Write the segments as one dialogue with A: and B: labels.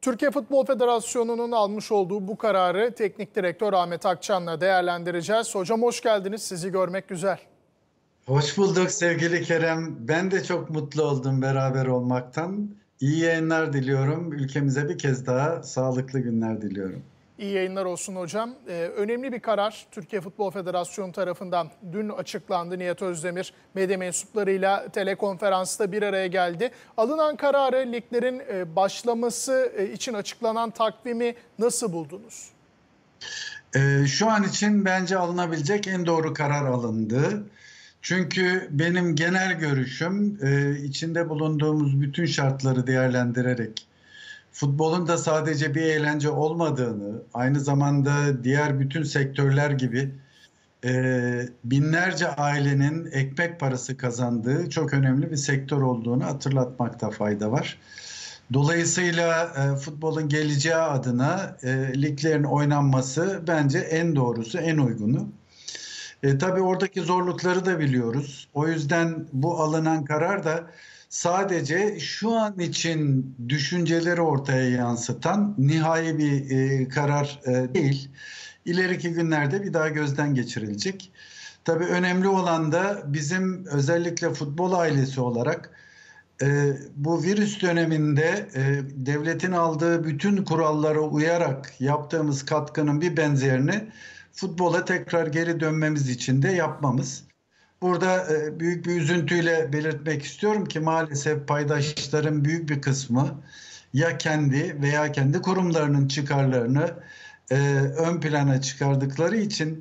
A: Türkiye Futbol Federasyonu'nun almış olduğu bu kararı Teknik Direktör Ahmet Akçan'la değerlendireceğiz. Hocam hoş geldiniz. Sizi görmek güzel.
B: Hoş bulduk sevgili Kerem. Ben de çok mutlu oldum beraber olmaktan. İyi yayınlar diliyorum. Ülkemize bir kez daha sağlıklı günler diliyorum.
A: İyi yayınlar olsun hocam. Önemli bir karar Türkiye Futbol Federasyonu tarafından dün açıklandı. Nihat Özdemir medya mensuplarıyla telekonferansta bir araya geldi. Alınan kararı, liglerin başlaması için açıklanan takvimi nasıl buldunuz?
B: Şu an için bence alınabilecek en doğru karar alındı. Çünkü benim genel görüşüm içinde bulunduğumuz bütün şartları değerlendirerek futbolun da sadece bir eğlence olmadığını, aynı zamanda diğer bütün sektörler gibi binlerce ailenin ekmek parası kazandığı çok önemli bir sektör olduğunu hatırlatmakta fayda var. Dolayısıyla futbolun geleceği adına liglerin oynanması bence en doğrusu, en uygunu. Tabii oradaki zorlukları da biliyoruz. O yüzden bu alınan karar da sadece şu an için düşünceleri ortaya yansıtan nihai bir karar değil. İleriki günlerde bir daha gözden geçirilecek. Tabii önemli olan da bizim özellikle futbol ailesi olarak bu virüs döneminde devletin aldığı bütün kurallara uyarak yaptığımız katkının bir benzerini futbola tekrar geri dönmemiz için de yapmamız. Burada büyük bir üzüntüyle belirtmek istiyorum ki maalesef paydaşların büyük bir kısmı ya kendi veya kendi kurumlarının çıkarlarını ön plana çıkardıkları için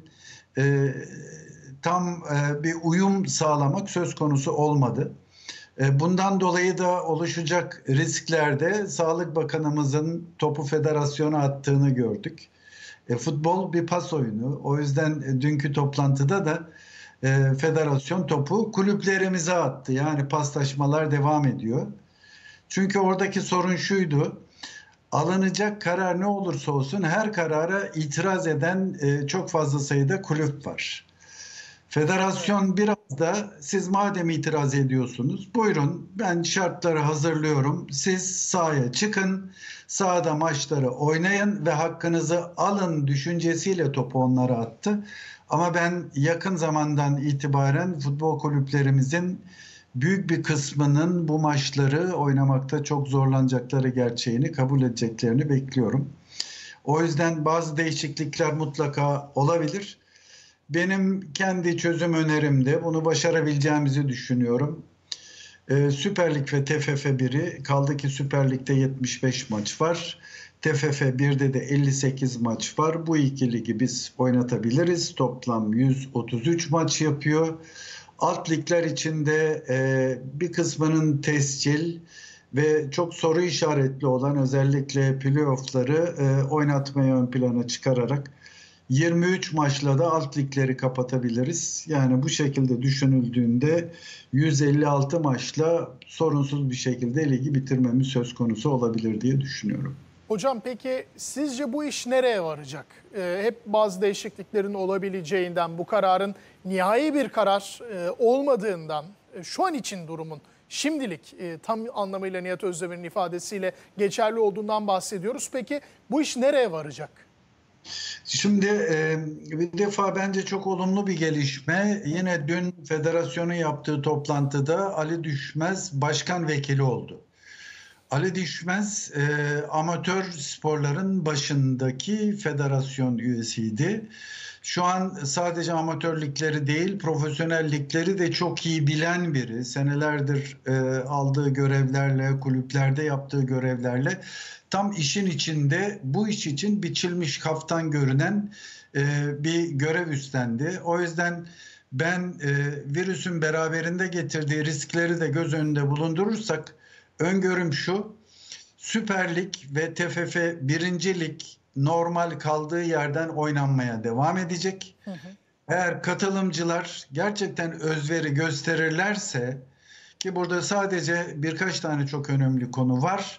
B: tam bir uyum sağlamak söz konusu olmadı. Bundan dolayı da oluşacak risklerde Sağlık Bakanımızın topu federasyona attığını gördük. Futbol bir pas oyunu. O yüzden dünkü toplantıda da federasyon topu kulüplerimize attı. Yani paslaşmalar devam ediyor. Çünkü oradaki sorun şuydu. Alınacak karar ne olursa olsun her karara itiraz eden çok fazla sayıda kulüp var. Federasyon biraz da siz madem itiraz ediyorsunuz buyurun ben şartları hazırlıyorum. Siz sahaya çıkın, sahada maçları oynayın ve hakkınızı alın düşüncesiyle topu onlara attı. Ama ben yakın zamandan itibaren futbol kulüplerimizin büyük bir kısmının bu maçları oynamakta çok zorlanacakları gerçeğini kabul edeceklerini bekliyorum. O yüzden bazı değişiklikler mutlaka olabilir. Benim kendi çözüm önerimde bunu başarabileceğimizi düşünüyorum. Süper Lig ve TFF 1'i kaldı ki Süper Lig'de 75 maç var. TFF 1'de de 58 maç var. Bu iki ligi biz oynatabiliriz. Toplam 133 maç yapıyor. Alt ligler içinde bir kısmının tescil ve çok soru işaretli olan özellikle playoff'ları oynatmayı ön plana çıkararak 23 maçla da alt ligleri kapatabiliriz. Yani bu şekilde düşünüldüğünde 156 maçla sorunsuz bir şekilde ligi bitirmemiz söz konusu olabilir diye düşünüyorum.
A: Hocam peki sizce bu iş nereye varacak? Hep bazı değişikliklerin olabileceğinden, bu kararın nihai bir karar olmadığından, şu an için durumun şimdilik tam anlamıyla Nihat Özdemir'in ifadesiyle geçerli olduğundan bahsediyoruz. Peki bu iş nereye varacak?
B: Şimdi bir defa bence çok olumlu bir gelişme. Yine dün federasyonun yaptığı toplantıda Ali Düşmez başkan vekili oldu. Ali Düşmez amatör sporların başındaki federasyon üyesiydi. Şu an sadece amatör ligleri değil, profesyonel ligleri de çok iyi bilen biri. Senelerdir aldığı görevlerle, kulüplerde yaptığı görevlerle tam işin içinde, bu iş için biçilmiş kaftan görünen bir görev üstlendi. O yüzden ben virüsün beraberinde getirdiği riskleri de göz önünde bulundurursak öngörüm şu: Süper Lig ve TFF 1. Lig normal kaldığı yerden oynanmaya devam edecek. Hı hı. Eğer katılımcılar gerçekten özveri gösterirlerse, ki burada sadece birkaç tane çok önemli konu var.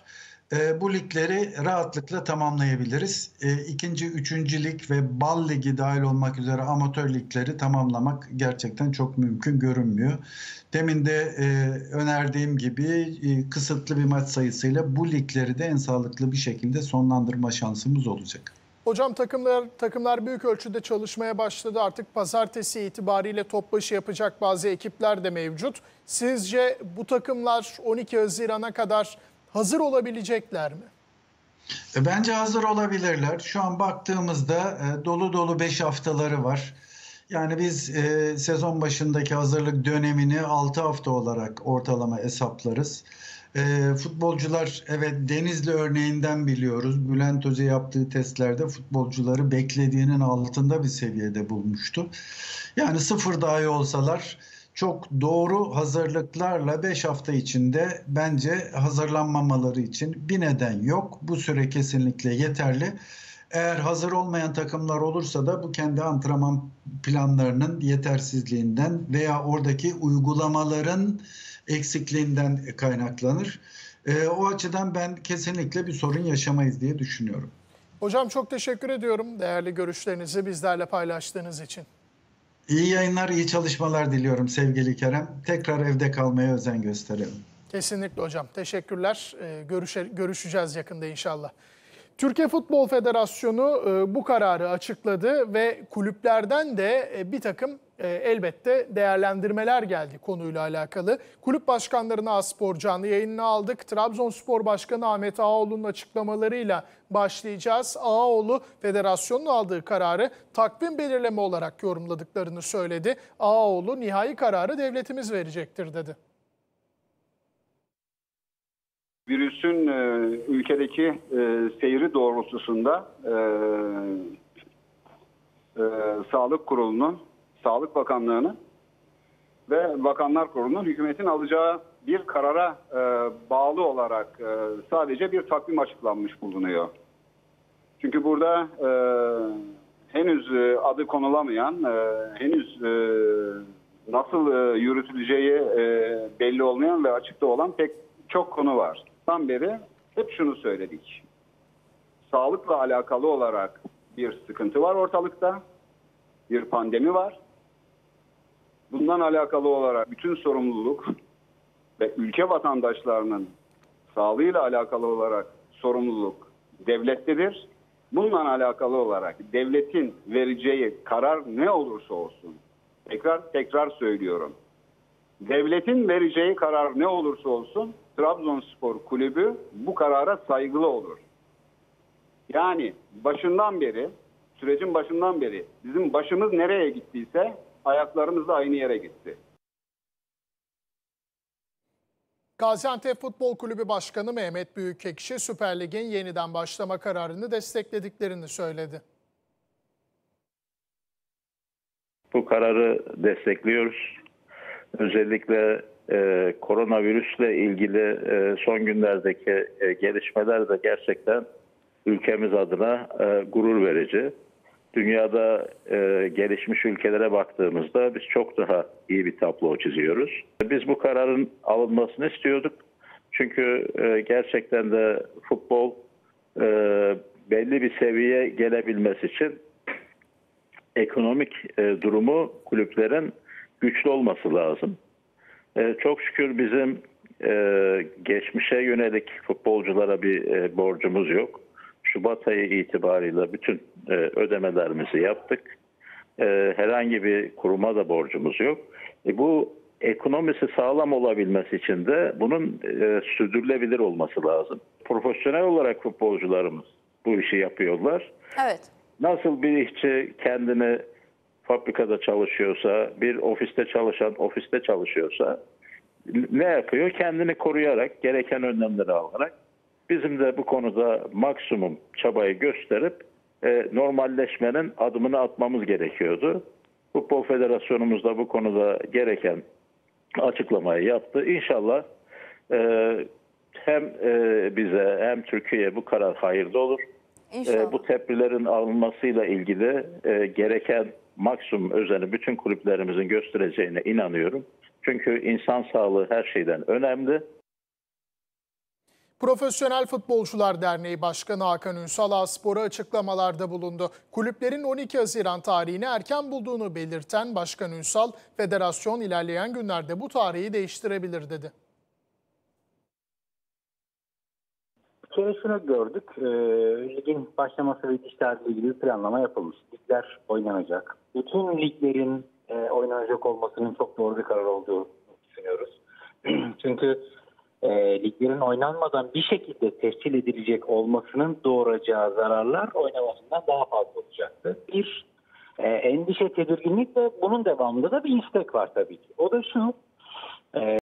B: bu ligleri rahatlıkla tamamlayabiliriz. İkinci, üçüncü lig ve Bal Ligi dahil olmak üzere amatör ligleri tamamlamak gerçekten çok mümkün görünmüyor. Demin de önerdiğim gibi kısıtlı bir maç sayısıyla bu ligleri de en sağlıklı bir şekilde sonlandırma şansımız olacak.
A: Hocam takımlar büyük ölçüde çalışmaya başladı. Artık pazartesi itibariyle top başı yapacak bazı ekipler de mevcut. Sizce bu takımlar 12 Haziran'a kadar hazır olabilecekler mi?
B: Bence hazır olabilirler. Şu an baktığımızda dolu dolu 5 haftaları var. Yani biz sezon başındaki hazırlık dönemini 6 hafta olarak ortalama hesaplarız. Futbolcular, evet, Denizli örneğinden biliyoruz. Bülent Hoca yaptığı testlerde futbolcuları beklediğinin altında bir seviyede bulmuştu. Yani sıfır dahi olsalar çok doğru hazırlıklarla 5 hafta içinde bence hazırlanmamaları için bir neden yok. Bu süre kesinlikle yeterli. Eğer hazır olmayan takımlar olursa da bu kendi antrenman planlarının yetersizliğinden veya oradaki uygulamaların eksikliğinden kaynaklanır. O açıdan ben kesinlikle bir sorun yaşamayız diye düşünüyorum.
A: Hocam çok teşekkür ediyorum değerli görüşlerinizi bizlerle paylaştığınız için.
B: İyi yayınlar, iyi çalışmalar diliyorum sevgili Kerem. Tekrar evde kalmaya özen gösterelim.
A: Kesinlikle hocam. Teşekkürler. Görüşeceğiz yakında inşallah. Türkiye Futbol Federasyonu bu kararı açıkladı ve kulüplerden de bir takım elbette değerlendirmeler geldi konuyla alakalı. Kulüp başkanlarına A-Spor canlı yayınını aldık. Trabzonspor Başkanı Ahmet Ağaoğlu'nun açıklamalarıyla başlayacağız. Ağaoğlu federasyonun aldığı kararı takvim belirleme olarak yorumladıklarını söyledi. Ağaoğlu nihai kararı devletimiz verecektir dedi.
C: Virüsün ülkedeki seyri doğrultusunda Sağlık Kurulu'nun, Sağlık Bakanlığı'nın ve Bakanlar Kurulu'nun hükümetin alacağı bir karara bağlı olarak sadece bir takvim açıklanmış bulunuyor. Çünkü burada henüz adı konulamayan, henüz nasıl yürütüleceği belli olmayan ve açıkta olan pek çok konu var. Tam beri hep şunu söyledik. Sağlıkla alakalı olarak bir sıkıntı var ortalıkta. Bir pandemi var. Bundan alakalı olarak bütün sorumluluk ve ülke vatandaşlarının sağlığıyla alakalı olarak sorumluluk devlettedir. Bununla alakalı olarak devletin vereceği karar ne olursa olsun, tekrar söylüyorum. Devletin vereceği karar ne olursa olsun Trabzonspor Kulübü bu karara saygılı olur. Yani sürecin başından beri bizim başımız nereye gittiyse ayaklarımız da aynı yere gitti.
A: Gaziantep Futbol Kulübü Başkanı Mehmet Büyükekşi Süper Lig'in yeniden başlama kararını desteklediklerini söyledi.
D: Bu kararı destekliyoruz. Özellikle koronavirüsle ilgili son günlerdeki gelişmeler de gerçekten ülkemiz adına gurur verici. Dünyada gelişmiş ülkelere baktığımızda biz çok daha iyi bir tablo çiziyoruz. Biz bu kararın alınmasını istiyorduk. Çünkü gerçekten de futbol belli bir seviyeye gelebilmesi için ekonomik durumu kulüplerin güçlü olması lazım. Çok şükür bizim geçmişe yönelik futbolculara bir borcumuz yok. Şubat ayı itibariyle bütün ödemelerimizi yaptık. Herhangi bir kuruma da borcumuz yok. Bu ekonomisi sağlam olabilmesi için de bunun sürdürülebilir olması lazım. Profesyonel olarak futbolcularımız bu işi yapıyorlar.
E: Evet.
D: Nasıl bir işçi kendini fabrikada çalışıyorsa, bir ofiste çalışan ofiste çalışıyorsa ne yapıyor? Kendini koruyarak, gereken önlemleri alarak bizim de bu konuda maksimum çabayı gösterip normalleşmenin adımını atmamız gerekiyordu. Futbol Federasyonumuz da bu konuda gereken açıklamayı yaptı. İnşallah hem bize hem Türkiye'ye bu karar hayırlı olur. Bu tedbirlerin alınmasıyla ilgili gereken maksimum özeni bütün kulüplerimizin göstereceğine inanıyorum. Çünkü insan sağlığı her şeyden önemli.
A: Profesyonel Futbolcular Derneği Başkanı Hakan Ünsal A-Spor'a açıklamalarda bulundu. Kulüplerin 12 Haziran tarihini erken bulduğunu belirten Başkan Ünsal, federasyon ilerleyen günlerde bu tarihi değiştirebilir dedi.
E: Bir kere şunu gördük, ligin başlaması ve bitişlerle ilgili bir planlama yapılmış. Ligler oynanacak. Bütün liglerin oynanacak olmasının çok doğru bir karar olduğunu düşünüyoruz. Çünkü liglerin oynanmadan bir şekilde tescil edilecek olmasının doğuracağı zararlar oynamasından daha fazla olacaktı. Bir endişe, tedirginlik ve bunun devamında da bir istek var tabii ki. O da şu,